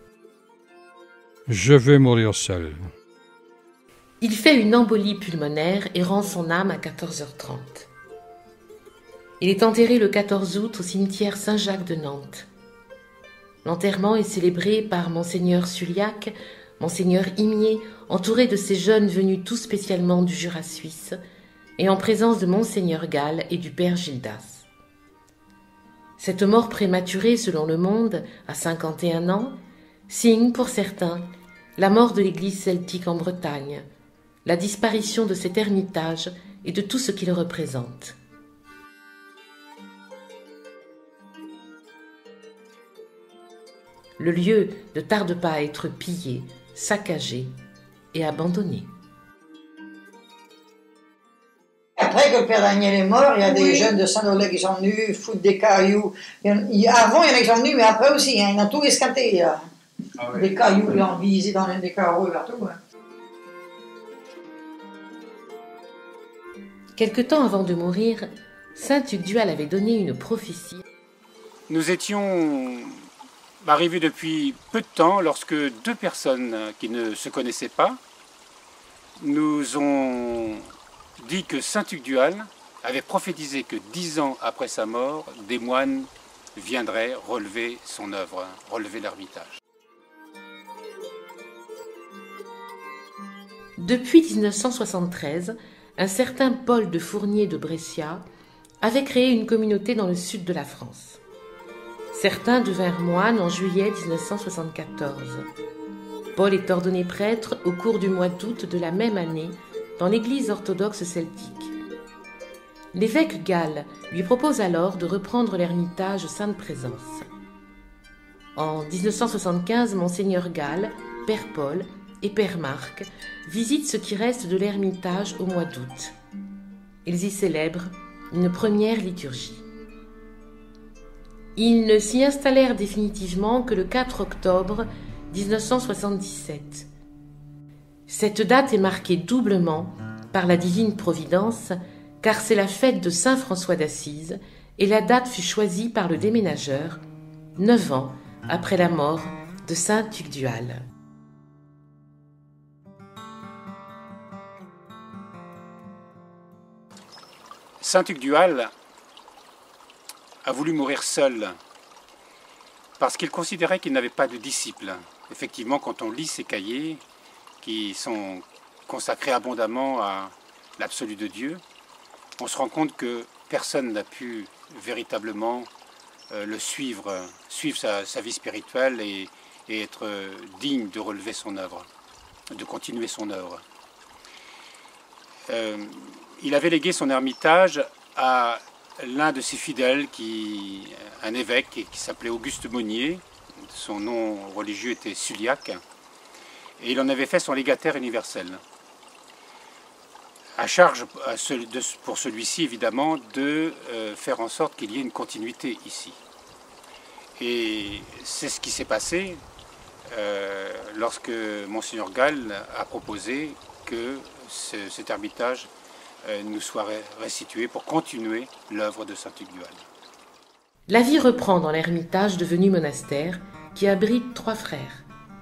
Je veux mourir seul. Il fait une embolie pulmonaire et rend son âme à quatorze heures trente. Il est enterré le quatorze août au cimetière Saint-Jacques de Nantes. L'enterrement est célébré par Monseigneur Suliac, Monseigneur Imier, entouré de ces jeunes venus tout spécialement du Jura suisse, et en présence de Monseigneur Gall et du Père Gildas. Cette mort prématurée, selon Le Monde, à cinquante et un ans, signe pour certains la mort de l'Église celtique en Bretagne, la disparition de cet ermitage et de tout ce qu'il représente. Le lieu ne tarde pas à être pillé, saccagé et abandonné. Après que le Père Daniel est mort, il y a des oui. jeunes de Saint-Lollet qui sont venus foutre des cailloux. Il y a, il y a, avant, il y en a qui sont venus, mais après aussi, hein, ils ont tout escaté. Là. Ah oui. Des cailloux, ils ont visé dans les carreaux et partout. Hein. Quelque temps avant de mourir, saint Tugdual avait donné une prophétie. Nous étions arrivé depuis peu de temps lorsque deux personnes qui ne se connaissaient pas nous ont dit que saint Tugdual avait prophétisé que dix ans après sa mort, des moines viendraient relever son œuvre, relever l'Ermitage. Depuis mille neuf cent soixante-treize, un certain Paul de Fournier de Brescia avait créé une communauté dans le sud de la France. Certains devinrent moines en juillet mille neuf cent soixante-quatorze. Paul est ordonné prêtre au cours du mois d'août de la même année dans l'église orthodoxe celtique. L'évêque Gall lui propose alors de reprendre l'ermitage Sainte-Présence. En mille neuf cent soixante-quinze, Monseigneur Gall, Père Paul et Père Marc visitent ce qui reste de l'ermitage au mois d'août. Ils y célèbrent une première liturgie. Ils ne s'y installèrent définitivement que le quatre octobre mille neuf cent soixante-dix-sept. Cette date est marquée doublement par la divine providence, car c'est la fête de saint François d'Assise et la date fut choisie par le déménageur, neuf ans après la mort de saint Tugdual. Saint Tugdual a voulu mourir seul parce qu'il considérait qu'il n'avait pas de disciples. Effectivement, quand on lit ses cahiers, qui sont consacrés abondamment à l'absolu de Dieu, on se rend compte que personne n'a pu véritablement euh, le suivre, suivre sa, sa vie spirituelle et, et être digne de relever son œuvre, de continuer son œuvre. Euh, il avait légué son ermitage à l'un de ses fidèles, qui, un évêque qui s'appelait Auguste Monnier. Son nom religieux était Suliac, et il en avait fait son légataire universel. À charge pour celui-ci, évidemment, de faire en sorte qu'il y ait une continuité ici. Et c'est ce qui s'est passé euh, lorsque Monseigneur Gall a proposé que ce, cet ermitage euh, nous soit restitué pour continuer l'œuvre de saint Tugdual. La vie reprend dans l'ermitage devenu monastère qui abrite trois frères.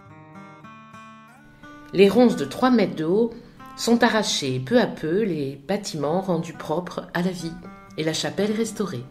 Les ronces de trois mètres de haut sont arrachées peu à peu, les bâtiments rendus propres à la vie et la chapelle restaurée.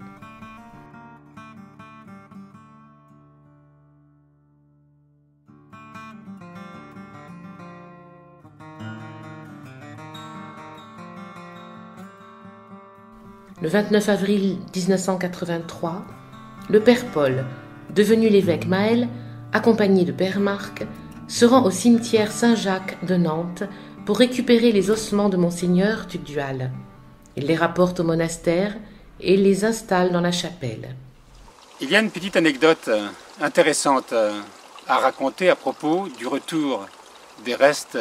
Le vingt-neuf avril mille neuf cent quatre-vingt-trois, le père Paul, devenu l'évêque Maël, accompagné de père Marc, se rend au cimetière Saint-Jacques de Nantes pour récupérer les ossements de Monseigneur Tugdual. Il les rapporte au monastère et les installe dans la chapelle. Il y a une petite anecdote intéressante à raconter à propos du retour des restes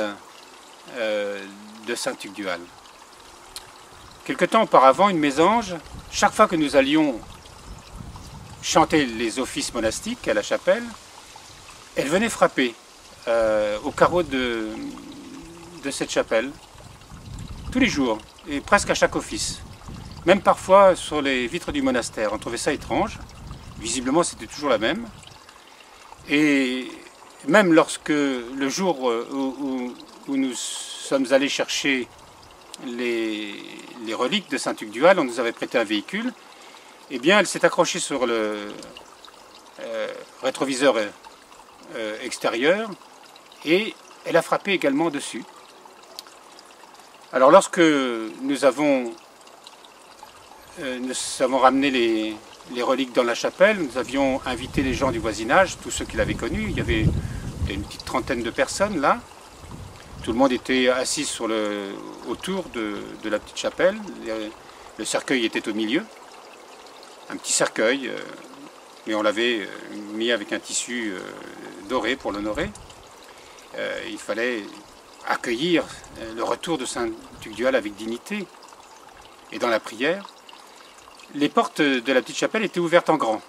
de saint Tugdual. Quelque temps auparavant, une mésange, chaque fois que nous allions chanter les offices monastiques à la chapelle, elle venait frapper euh, au carreau de, de cette chapelle, tous les jours, et presque à chaque office. Même parfois sur les vitres du monastère. On trouvait ça étrange. Visiblement, c'était toujours la même. Et même lorsque le jour où, où, où nous sommes allés chercher les, les reliques de saint Tugdual, on nous avait prêté un véhicule, eh bien, elle s'est accrochée sur le euh, rétroviseur euh, extérieur et elle a frappé également dessus. Alors, lorsque nous avons, euh, nous avons ramené les, les reliques dans la chapelle, nous avions invité les gens du voisinage, tous ceux qui l'avaient connu. Il y avait une petite trentaine de personnes là. Tout le monde était assis sur le, autour de, de la petite chapelle. Le cercueil était au milieu. Un petit cercueil, euh, mais on l'avait mis avec un tissu euh, doré pour l'honorer. Euh, il fallait accueillir le retour de saint Tugdual avec dignité. Et dans la prière, les portes de la petite chapelle étaient ouvertes en grand.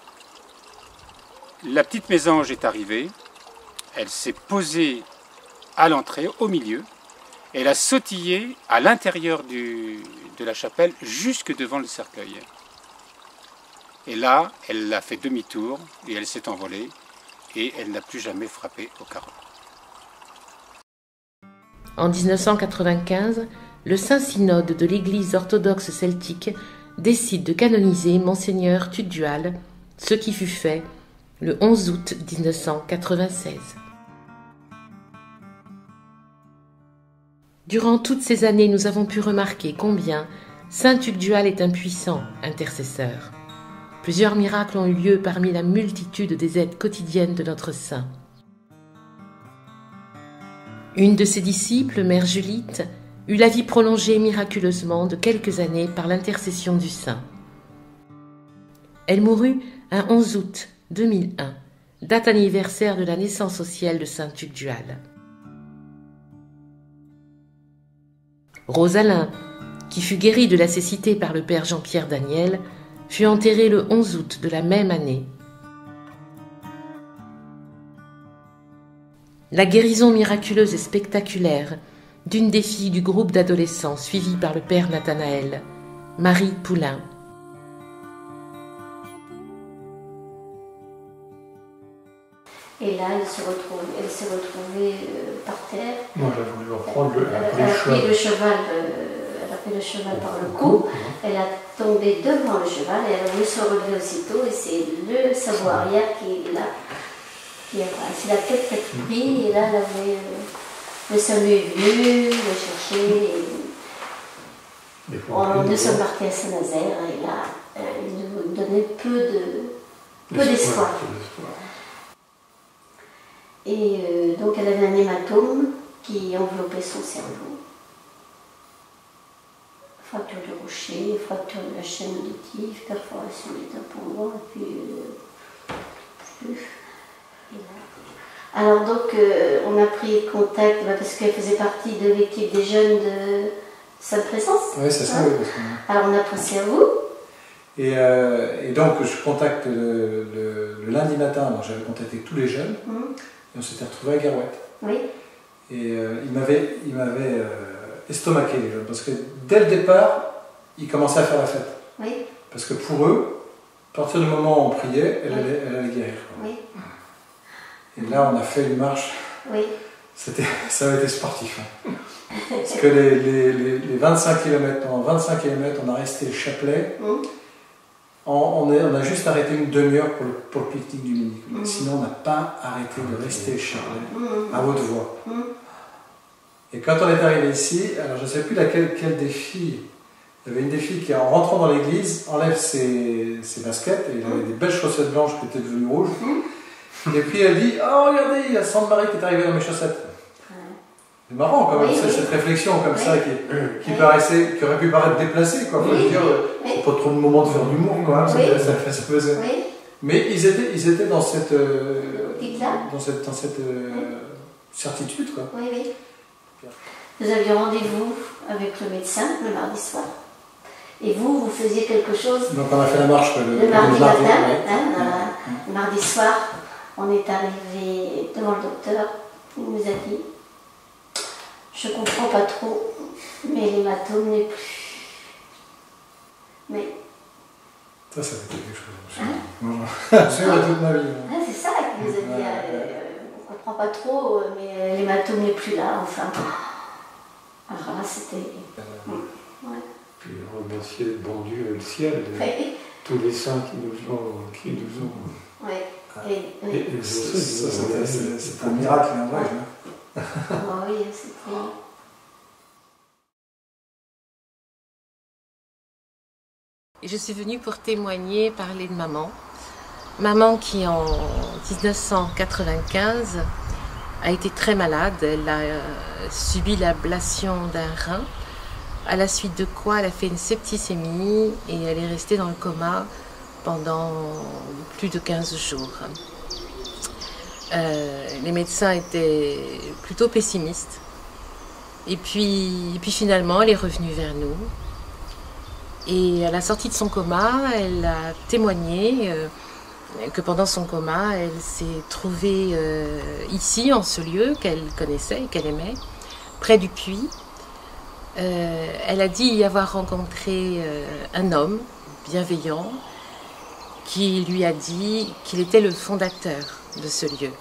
La petite mésange est arrivée, elle s'est posée à l'entrée, au milieu, et elle a sautillé à l'intérieur de la chapelle, jusque devant le cercueil. Et là, elle a fait demi-tour et elle s'est envolée et elle n'a plus jamais frappé au carreau. En mille neuf cent quatre-vingt-quinze, le Saint-Synode de l'Église orthodoxe celtique décide de canoniser Monseigneur Tugdual, ce qui fut fait le onze août mille neuf cent quatre-vingt-seize. Durant toutes ces années, nous avons pu remarquer combien Saint Tugdual est un puissant intercesseur. Plusieurs miracles ont eu lieu parmi la multitude des aides quotidiennes de notre saint. Une de ses disciples, Mère Julite, eut la vie prolongée miraculeusement de quelques années par l'intercession du saint. Elle mourut un onze août deux mille un, date anniversaire de la naissance au ciel de Saint Tugdual. Rosalin, qui fut guérie de la cécité par le père Jean-Pierre Daniel, fut enterrée le onze août de la même année. La guérison miraculeuse et spectaculaire d'une des filles du groupe d'adolescents suivi par le père Nathanaël, Marie Poulain. Et là, elle s'est retrouvée, elle s'est retrouvée euh, par terre. Moi, j'ai voulu reprendre le, elle, elle elle a cheval. pris le cheval, euh, elle a pris le cheval par le cou. Elle a tombé devant le cheval et elle a voulu se relever aussitôt. Et c'est le cerveau arrière qui est là. Qui a, c'est la tête qui a tout pris. Et là, elle avait, euh, le salut est venu, le chercher. Et on nous sommes partis à Saint-Nazaire et là, euh, il nous donnait peu de, peu d'espoir. Et euh, donc elle avait un hématome qui enveloppait son cerveau. Fracture du rocher, fracture de la chaîne auditive, perforation des tympans droits, et puis... Euh, et là. Alors donc euh, on a pris contact, parce qu'elle faisait partie de l'équipe des jeunes de Sainte-Présence. Oui, c'est ça, hein. oui. Parce que... Alors on a pensé à vous. Et, euh, et donc je contacte le, le, le lundi matin, j'avais contacté tous les jeunes. Mmh. Et on s'était retrouvés à Garouette. Oui. Et euh, il m'avait il m'avait euh, estomaqué les jeunes, parce que dès le départ, ils commençaient à faire la fête. Oui. Parce que pour eux, à partir du moment où on priait, elle, oui. allait, elle allait guérir. Oui. Et là, on a fait une marche. Oui. C'était, ça avait été sportif. Hein. Parce que les, les, les, les vingt-cinq kilomètres, pendant vingt-cinq kilomètres, on a resté le chapelet. Mmh. On, est, on a juste arrêté une demi-heure pour le, pour le pique-nique du midi. Mmh. Sinon, on n'a pas arrêté de rester charlé mmh. à haute voix. Mmh. Et quand on est arrivé ici, alors je ne sais plus laquelle quelle des filles, il y avait une des filles qui, en rentrant dans l'église, enlève ses, ses baskets, et il avait mmh. des belles chaussettes blanches qui étaient devenues rouges. Mmh. Et puis elle dit « Oh, regardez, il y a Sainte-Marie qui est arrivée dans mes chaussettes. » C'est marrant quand même, oui, oui. cette réflexion comme oui. ça qui, qui, oui. paraissait, qui aurait pu paraître déplacée. Quoi. Faut oui. dire, oui. Pas trop de moments de faire d'humour quand même, oui. ça, ça, ça faisait. Oui. Mais ils étaient, ils étaient dans cette, euh, dans cette, dans cette euh, oui. certitude. Quoi. Oui, oui. Nous avions rendez-vous avec le médecin le mardi soir. Et vous, vous faisiez quelque chose. Donc on a fait la marche le, le, le mardi le matin. Mardi, hein, oui. euh, le mardi soir, on est arrivé devant le docteur. Il nous a dit. Je comprends pas trop, mais l'hématome n'est plus. Mais. Ça, ça va être quelque chose. Hein? C'est ah, toute ma vie. Ah, c'est ça qu'il nous a dit. Ouais, euh, ouais. On comprend pas trop, mais l'hématome n'est plus là, enfin. Alors là, c'était. Euh, ouais. Puis remercier le bon Dieu et le ciel, de ouais. tous les saints qui nous ont. Qui nous ont... Ouais. Et, et, et, et c'est un miracle, en vrai. Ah oui, c'était... Je suis venue pour témoigner, parler de maman. Maman qui, en dix-neuf cent quatre-vingt-quinze, a été très malade. Elle a euh, subi l'ablation d'un rein, à la suite de quoi elle a fait une septicémie et elle est restée dans le coma pendant plus de quinze jours. Euh, les médecins étaient plutôt pessimistes. Et puis, et puis finalement, elle est revenue vers nous. Et à la sortie de son coma, elle a témoigné euh, que pendant son coma, elle s'est trouvée euh, ici, en ce lieu qu'elle connaissait et qu'elle aimait, près du puits. Euh, elle a dit y avoir rencontré euh, un homme bienveillant qui lui a dit qu'il était le fondateur de ce lieu.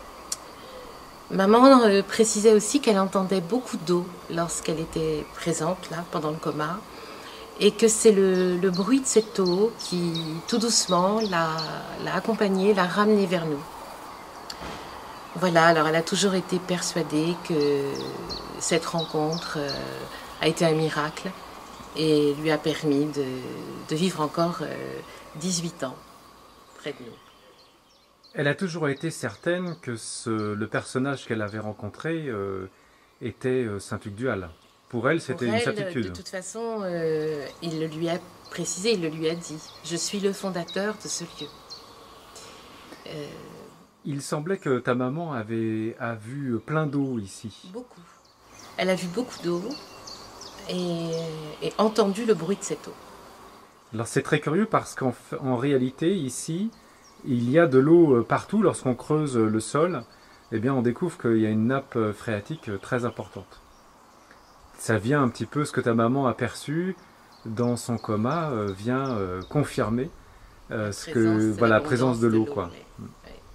Maman euh, précisait aussi qu'elle entendait beaucoup d'eau lorsqu'elle était présente là pendant le coma et que c'est le, le bruit de cette eau qui tout doucement l'a, l'a accompagnée, l'a ramenée vers nous. Voilà, alors elle a toujours été persuadée que cette rencontre euh, a été un miracle et lui a permis de, de vivre encore euh, dix-huit ans près de nous. Elle a toujours été certaine que ce, le personnage qu'elle avait rencontré euh, était euh, Saint-Tugdual. Pour elle, c'était Pour une elle, certitude. De toute façon, euh, il le lui a précisé, il le lui a dit. Je suis le fondateur de ce lieu. Euh, Il semblait que ta maman avait a vu plein d'eau ici. Beaucoup. Elle a vu beaucoup d'eau et, et entendu le bruit de cette eau. Alors c'est très curieux parce qu'en en réalité, ici, il y a de l'eau partout. Lorsqu'on creuse le sol, eh bien, on découvre qu'il y a une nappe phréatique très importante. Ça vient un petit peu, ce que ta maman a perçu dans son coma, euh, vient euh, confirmer euh, ce que, voilà, la présence de l'eau. quoi. Ouais.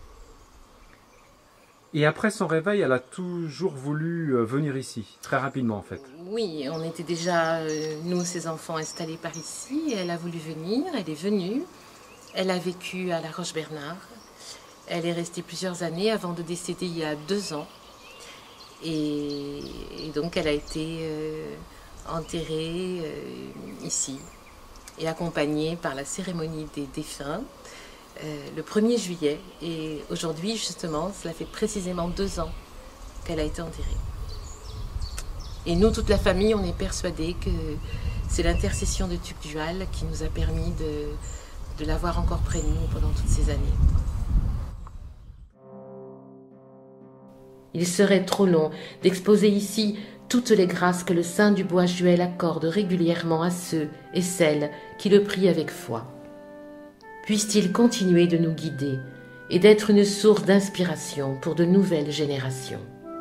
Et après son réveil, elle a toujours voulu euh, venir ici, très rapidement en fait. Oui, on était déjà, euh, nous, ses enfants, installés par ici. Elle a voulu venir, elle est venue. Elle a vécu à La Roche-Bernard. Elle est restée plusieurs années avant de décéder il y a deux ans. Et, et donc elle a été euh, enterrée euh, ici et accompagnée par la cérémonie des défunts euh, le premier juillet. Et aujourd'hui, justement, cela fait précisément deux ans qu'elle a été enterrée. Et nous, toute la famille, on est persuadés que c'est l'intercession de Tugdual qui nous a permis de... de l'avoir encore près de nous pendant toutes ces années. Il serait trop long d'exposer ici toutes les grâces que le saint du Bois-Juel accorde régulièrement à ceux et celles qui le prient avec foi. Puisse-t-il continuer de nous guider et d'être une source d'inspiration pour de nouvelles générations.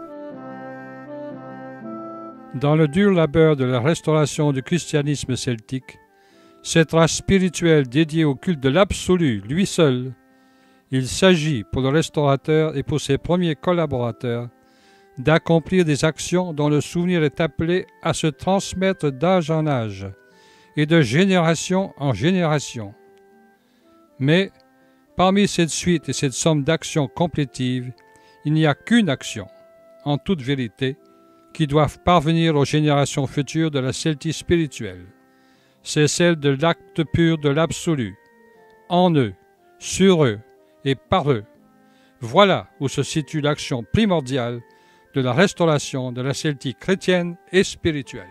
Dans le dur labeur de la restauration du christianisme celtique, cette race spirituelle dédiée au culte de l'absolu, lui seul, il s'agit pour le restaurateur et pour ses premiers collaborateurs d'accomplir des actions dont le souvenir est appelé à se transmettre d'âge en âge et de génération en génération. Mais, parmi cette suite et cette somme d'actions complétives, il n'y a qu'une action, en toute vérité, qui doivent parvenir aux générations futures de la Celtie spirituelle. C'est celle de l'acte pur de l'absolu, en eux, sur eux et par eux. Voilà où se situe l'action primordiale de la restauration de la Celtie chrétienne et spirituelle.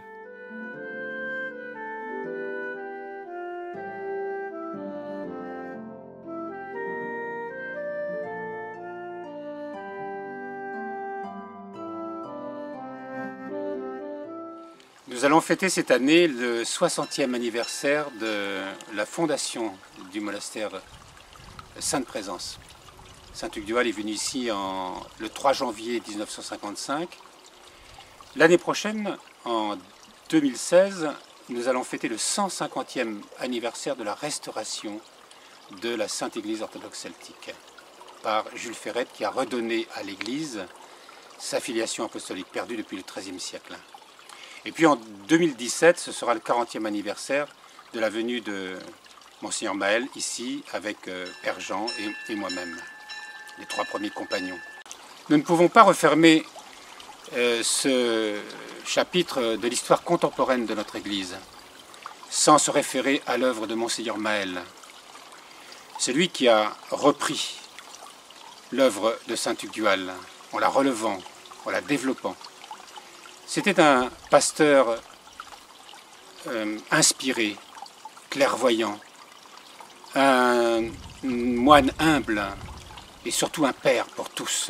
Nous allons fêter cette année le soixantième anniversaire de la fondation du monastère Sainte-Présence. Saint-Tugdual est venu ici en, le trois janvier mille neuf cent cinquante-cinq. L'année prochaine, en deux mille seize, nous allons fêter le cent cinquantième anniversaire de la restauration de la Sainte Église orthodoxe celtique par Jules Ferret, qui a redonné à l'Église sa filiation apostolique perdue depuis le treizième siècle. Et puis en deux mille dix-sept, ce sera le quarantième anniversaire de la venue de Monseigneur Maël ici avec euh, Père Jean et, et moi-même, les trois premiers compagnons. Nous ne pouvons pas refermer euh, ce chapitre de l'histoire contemporaine de notre Église sans se référer à l'œuvre de Monseigneur Maël. C'est lui qui a repris l'œuvre de Saint-Tugdual en la relevant, en la développant. C'était un pasteur euh, inspiré, clairvoyant, un moine humble et surtout un père pour tous.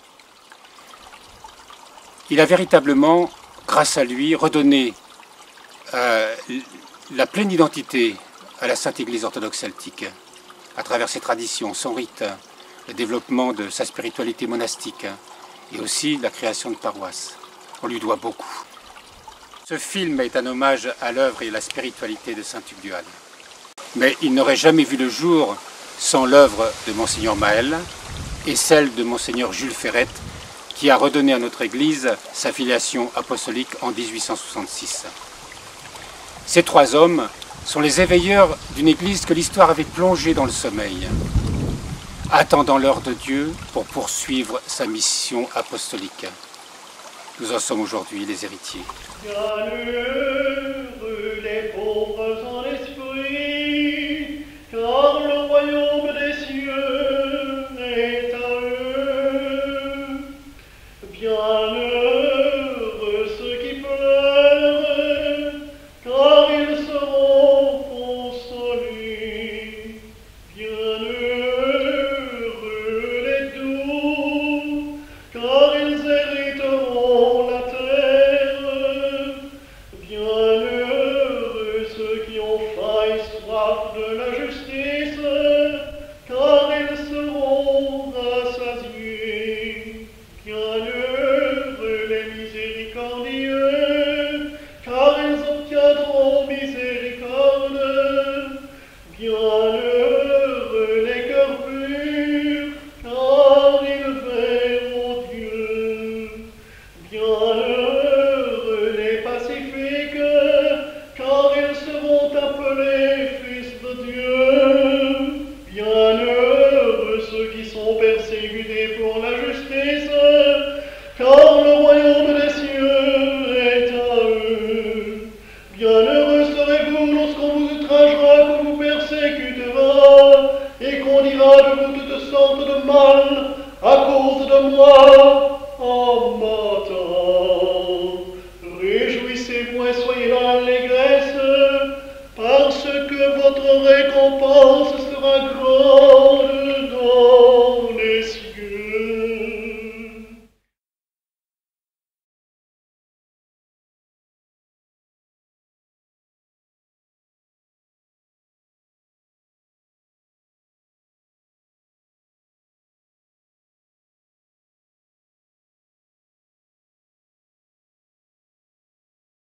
Il a véritablement, grâce à lui, redonné euh, la pleine identité à la Sainte Église orthodoxe celtique, à travers ses traditions, son rite, le développement de sa spiritualité monastique et aussi la création de paroisses. On lui doit beaucoup. Ce film est un hommage à l'œuvre et à la spiritualité de Saint-Tugdual. Mais il n'aurait jamais vu le jour sans l'œuvre de Monseigneur Maël et celle de Monseigneur Jules Ferret, qui a redonné à notre Église sa filiation apostolique en mille huit cent soixante-six. Ces trois hommes sont les éveilleurs d'une Église que l'histoire avait plongée dans le sommeil, attendant l'heure de Dieu pour poursuivre sa mission apostolique. Nous en sommes aujourd'hui les héritiers. Bienheureux les pauvres en esprit, car le royaume des cieux est à eux. Bienheureux ceux qui pleurent, car ils seront consolés. Bienheureux les doux, car ils hériteront la terre. Bienheureux ceux qui ont faim et soif de la justice, car ils seront rassasiés. Bienheureux les miséricordieux, car ils obtiendront miséricorde. Bienheureux les cœurs purs, car ils verront Dieu. Bienheureux les pacifiques, car ils seront appelés fils de Dieu. Bienheureux ceux qui sont persécutés pour la justice, car le royaume des cieux est à eux. Bienheureux serez-vous lorsqu'on vous outragera, qu'on vous persécutera, et qu'on dira de vous toutes sortes de mal à cause de moi. En m'attendant, réjouissez-vous et soyez dans l'allégresse, parce que votre récompense sera grande dans